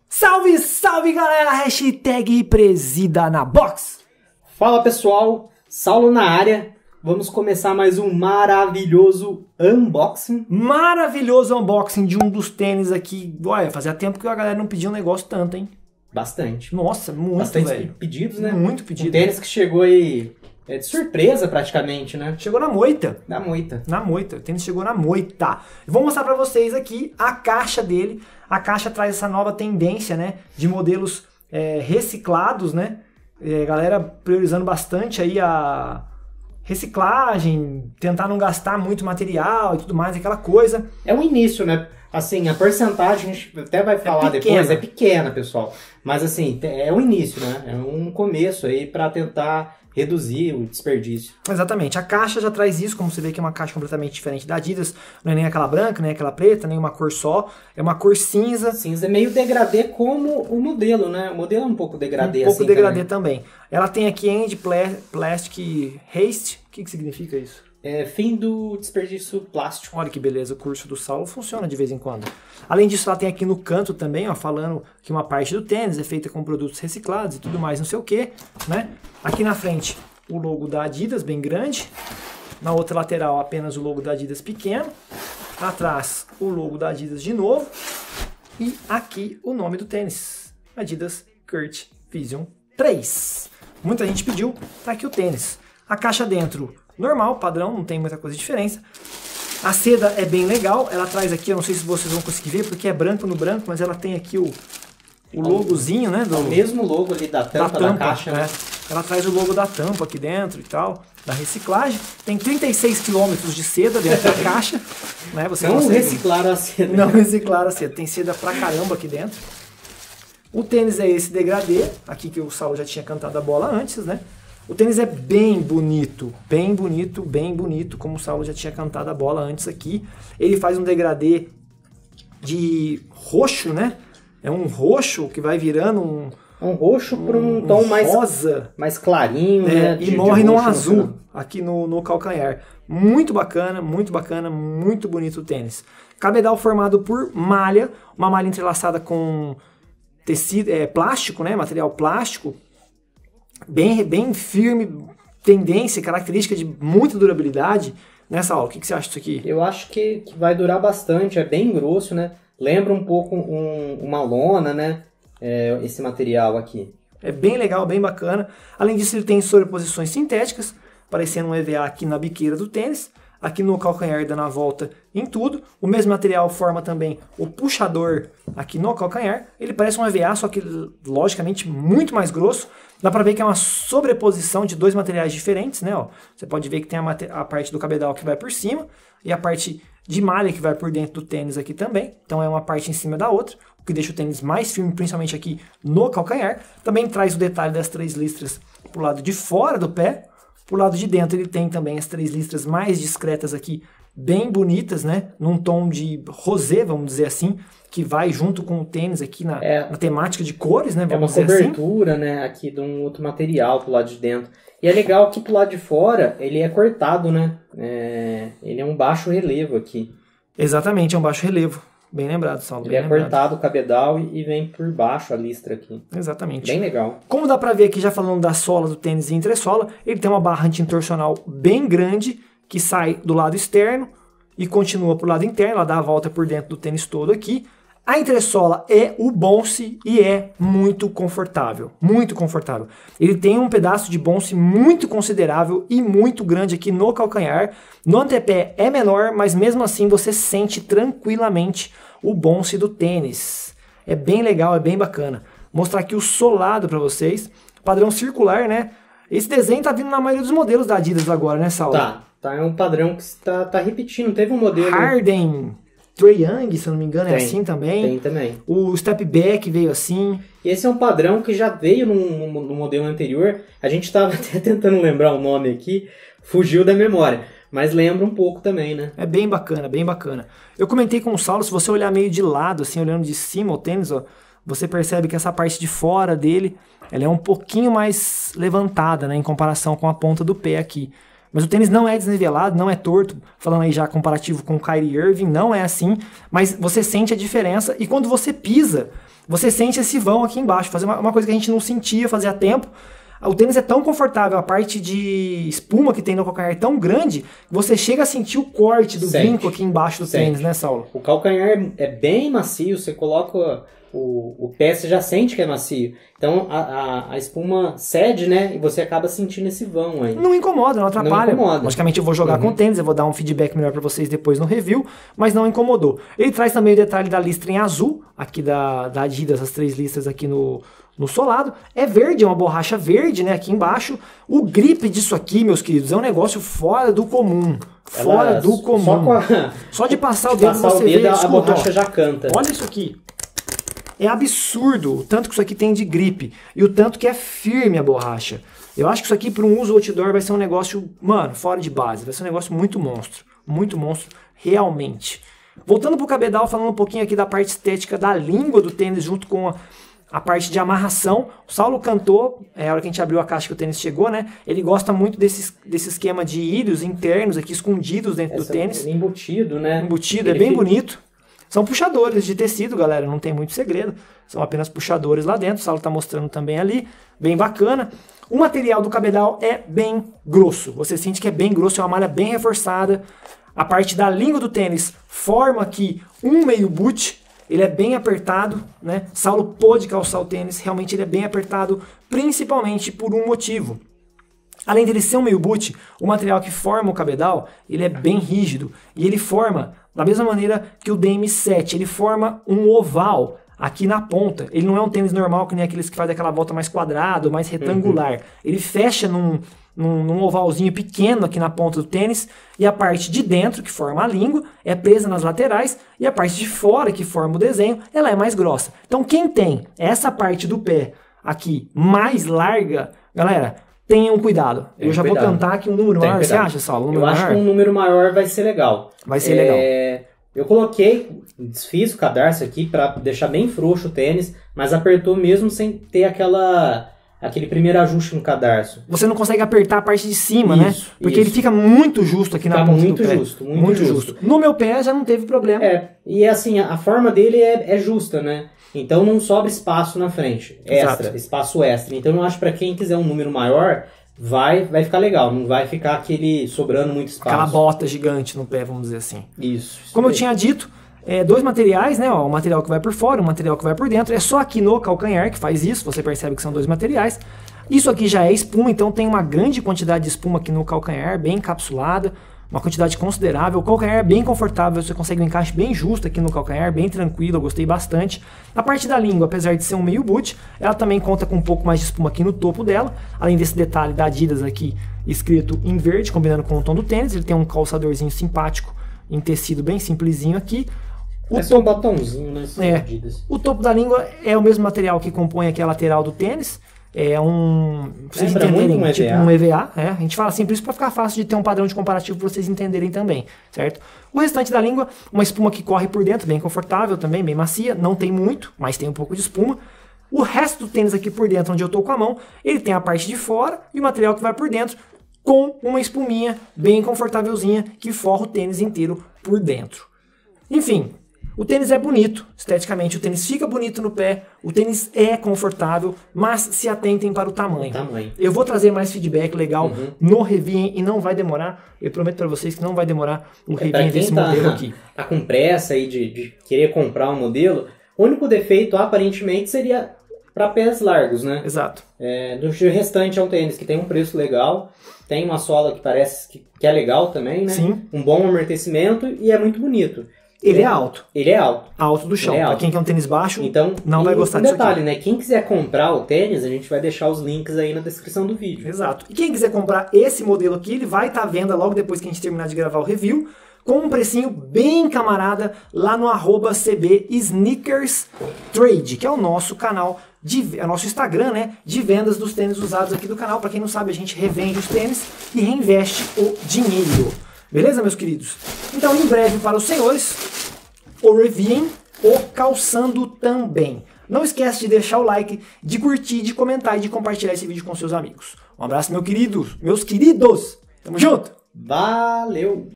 Salve, salve galera, hashtag presida na box. Fala pessoal, Saulo na área, vamos começar mais um maravilhoso unboxing. Maravilhoso unboxing de um dos tênis aqui, olha, fazia tempo que a galera não pedia um negócio tanto, hein? Bastante. Nossa, muito, Bastante velho. pedidos, né? Muito pedido. Um tênis que chegou aí de surpresa praticamente, né? Chegou na moita. Da moita. Na moita, o tênis chegou na moita. Eu vou mostrar pra vocês aqui a caixa dele. A caixa traz essa nova tendência, né, de modelos reciclados, né? Galera priorizando bastante aí a reciclagem, tentar não gastar muito material e tudo mais, aquela coisa. É o início, né? Assim, a porcentagem, a gente até vai falar depois, é pequena, pessoal. Mas assim, é o início, né? É um começo aí pra tentar reduzir o desperdício. Exatamente. A caixa já traz isso, como você vê que é uma caixa completamente diferente da Adidas. Não é nem aquela branca, nem aquela preta, nem uma cor só. É uma cor cinza. Cinza é meio degradê como o modelo, né? O modelo é um pouco degradê assim. Um pouco degradê também. Ela tem aqui End Plastic Haste. O que significa isso? É fim do desperdício plástico. Olha que beleza, o curso do Saulo funciona de vez em quando. Além disso, ela tem aqui no canto também, ó, falando que uma parte do tênis é feita com produtos reciclados e tudo mais, não sei o que, né? Aqui na frente, o logo da Adidas, bem grande. Na outra lateral, apenas o logo da Adidas pequeno. Atrás, o logo da Adidas de novo. E aqui, o nome do tênis. Adidas Kurt Vision 3. Muita gente pediu, tá aqui o tênis. A caixa dentro, normal, padrão, não tem muita coisa de diferença. A seda é bem legal, ela traz aqui, eu não sei se vocês vão conseguir ver, porque é branco no branco, mas ela tem aqui o logozinho, né? O mesmo logo ali da tampa da caixa, né? Ela traz o logo da tampa aqui dentro e tal, da reciclagem. Tem 36 km de seda dentro da caixa. Né? Você não reciclaram a seda. Não reciclaram a seda, tem seda pra caramba aqui dentro. O tênis é esse degradê, aqui que o Saulo já tinha cantado a bola antes, né? O tênis é bem bonito, bem bonito, bem bonito, como o Saulo já tinha cantado a bola antes aqui. Ele faz um degradê de roxo, né? É um roxo que vai virando um roxo para um tom mais rosa, mais clarinho, né? E morre num azul aqui no calcanhar. Muito bacana, muito bonito o tênis. Cabedal formado por malha, uma malha entrelaçada com tecido, plástico, né? Material plástico. Bem firme, tendência, característica de muita durabilidade. Né, Saulo? O que você acha disso aqui? Eu acho que vai durar bastante, é bem grosso, né? Lembra um pouco uma lona, né? Esse material aqui. É bem legal, bem bacana. Além disso, ele tem sobreposições sintéticas, parecendo um EVA aqui na biqueira do tênis. Aqui no calcanhar dando a volta em tudo. O mesmo material forma também o puxador aqui no calcanhar. Ele parece um EVA, só que logicamente muito mais grosso. Dá pra ver que é uma sobreposição de dois materiais diferentes, né? Ó, você pode ver que tem a parte do cabedal que vai por cima e a parte de malha que vai por dentro do tênis aqui também. Então é uma parte em cima da outra, o que deixa o tênis mais firme, principalmente aqui no calcanhar. Também traz o detalhe das 3 listras pro lado de fora do pé. Pro lado de dentro ele tem também as 3 listras mais discretas aqui, bem bonitas, né? Num tom de rosé, vamos dizer assim, que vai junto com o tênis aqui na temática de cores, né? Vamos dizer assim. É uma cobertura, né? Aqui de um outro material pro lado de dentro. E é legal que pro lado de fora ele é cortado, né? Ele é um baixo relevo aqui. Exatamente, é um baixo relevo. Bem lembrado, Saulo. Ele é cortado o cabedal e vem por baixo a listra aqui. Exatamente. Bem legal. Como dá pra ver aqui, já falando da sola do tênis e entressola, ele tem uma barra anti-entorcional bem grande, que sai do lado externo e continua pro lado interno, ela dá a volta por dentro do tênis todo aqui. A entressola é o Bonce e é muito confortável, muito confortável. Ele tem um pedaço de Bonce muito considerável e muito grande aqui no calcanhar. No antepé é menor, mas mesmo assim você sente tranquilamente o Bonce do tênis. É bem legal, é bem bacana. Vou mostrar aqui o solado para vocês. Padrão circular, né? Esse desenho tá vindo na maioria dos modelos da Adidas agora, né, Saulo? Tá, é um padrão que tá repetindo. Teve um modelo... Harden... Trae Young, se eu não me engano, é assim também. Tem também. O Step Back veio assim. E esse é um padrão que já veio no modelo anterior. A gente estava até tentando lembrar o nome aqui, fugiu da memória. Mas lembra um pouco também, né? É bem bacana, bem bacana. Eu comentei com o Saulo, se você olhar meio de lado, assim, olhando de cima o tênis, ó, você percebe que essa parte de fora dele, ela é um pouquinho mais levantada, né, em comparação com a ponta do pé aqui. Mas o tênis não é desnivelado, não é torto, falando aí já comparativo com o Kyrie Irving, não é assim, mas você sente a diferença e quando você pisa, você sente esse vão aqui embaixo, fazer uma coisa que a gente não sentia fazia tempo. O tênis é tão confortável, a parte de espuma que tem no calcanhar é tão grande, que você chega a sentir o corte do brinco aqui embaixo do tênis, né, Saulo? O calcanhar é bem macio, você coloca o pé, você já sente que é macio. Então a espuma cede, né, e você acaba sentindo esse vão aí. Não incomoda, não atrapalha. Não incomoda. Logicamente eu vou jogar com o tênis, eu vou dar um feedback melhor pra vocês depois no review, mas não incomodou. Ele traz também o detalhe da listra em azul, aqui da Adidas, as 3 listras aqui no solado. É verde, é uma borracha verde, né, aqui embaixo. O grip disso aqui, meus queridos, é um negócio fora do comum. Fora do comum. Só de passar o dedo você vê, a borracha já canta. Olha isso aqui. É absurdo o tanto que isso aqui tem de grip e o tanto que é firme a borracha. Eu acho que isso aqui para um uso outdoor vai ser um negócio, mano, fora de base. Vai ser um negócio muito monstro, realmente. Voltando pro cabedal, falando um pouquinho aqui da parte estética da língua do tênis junto com a parte de amarração. O Saulo cantou, a hora que a gente abriu a caixa que o tênis chegou, né? Ele gosta muito desse esquema de íleos internos aqui escondidos dentro do tênis. Embutido, né? Embutido, é bem bonito. São puxadores de tecido, galera, não tem muito segredo. São apenas puxadores lá dentro, o Saulo está mostrando também ali, bem bacana. O material do cabedal é bem grosso, você sente que é bem grosso, é uma malha bem reforçada. A parte da língua do tênis forma aqui um meio boot, ele é bem apertado, né? Saulo pôde calçar o tênis, realmente ele é bem apertado, principalmente por um motivo. Além dele ser um meio boot, o material que forma o cabedal, ele é bem rígido e ele forma da mesma maneira que o DM7, ele forma um oval aqui na ponta. Ele não é um tênis normal que nem aqueles que fazem aquela volta mais quadrada, mais retangular. Ele fecha num ovalzinho pequeno aqui na ponta do tênis e a parte de dentro, que forma a língua, é presa nas laterais e a parte de fora, que forma o desenho, ela é mais grossa. Então quem tem essa parte do pé aqui mais larga, galera, tenham cuidado. Eu já vou cantar aqui um número maior. Você acha, Saulo? Eu acho que um número maior vai ser legal. Vai ser legal. Eu coloquei, desfiz o cadarço aqui para deixar bem frouxo o tênis, mas apertou mesmo sem ter aquele primeiro ajuste no cadarço. Você não consegue apertar a parte de cima, né? Porque ele fica muito justo aqui na ponta do pé. Muito justo. No meu pé já não teve problema. E assim, a forma dele é justa, né? Então não sobra espaço na frente, espaço extra. Então eu acho que para quem quiser um número maior, vai ficar legal, não vai ficar aquele sobrando muito espaço. Aquela bota gigante no pé, vamos dizer assim. Isso. Como eu tinha dito, 2 materiais, né? Ó, o material que vai por fora, o material que vai por dentro. É só aqui no calcanhar que faz isso, você percebe que são 2 materiais. Isso aqui já é espuma, então tem uma grande quantidade de espuma aqui no calcanhar, bem encapsulada. Uma quantidade considerável, o calcanhar é bem confortável, você consegue um encaixe bem justo aqui no calcanhar, bem tranquilo, eu gostei bastante. A parte da língua, apesar de ser um meio boot, ela também conta com um pouco mais de espuma aqui no topo dela, além desse detalhe da Adidas aqui, escrito em verde, combinando com o tom do tênis. Ele tem um calçadorzinho simpático, em tecido bem simplesinho aqui. Um botãozinho, né? Adidas. O topo da língua é o mesmo material que compõe aqui a lateral do tênis. É pra vocês entenderem, tipo um EVA. A gente fala assim, por isso para ficar fácil de ter um padrão de comparativo para vocês entenderem também, certo? O restante da língua, uma espuma que corre por dentro, bem confortável também, bem macia, não tem muito, mas tem um pouco de espuma. O resto do tênis aqui por dentro, onde eu tô com a mão, ele tem a parte de fora e o material que vai por dentro, com uma espuminha bem confortávelzinha que forra o tênis inteiro por dentro. Enfim, o tênis é bonito, esteticamente, o tênis fica bonito no pé, o tênis é confortável, mas se atentem para o tamanho. Eu vou trazer mais feedback legal no review e não vai demorar, eu prometo para vocês que não vai demorar o review desse modelo aqui. Tá com pressa aí de querer comprar um modelo, o único defeito aparentemente seria para pés largos, né? Exato. Do restante é um tênis que tem um preço legal, tem uma sola que parece que é legal também, né? Sim. Um bom amortecimento e é muito bonito. Ele é alto. Ele é alto. Alto do chão. Pra quem quer um tênis baixo, então, não vai gostar disso aqui. Detalhe, né? Quem quiser comprar o tênis, a gente vai deixar os links aí na descrição do vídeo. Exato. E quem quiser comprar esse modelo aqui, ele vai estar à venda logo depois que a gente terminar de gravar o review, com um precinho bem camarada lá no @CBSneakersTrade, que é o nosso canal, é o nosso Instagram, né? De vendas dos tênis usados aqui do canal. Pra quem não sabe, a gente revende os tênis e reinveste o dinheiro. Beleza, meus queridos? Então, em breve para os senhores, o review, o calçando também. Não esquece de deixar o like, de curtir, de comentar e de compartilhar esse vídeo com seus amigos. Um abraço, meus queridos. Tamo junto! Valeu!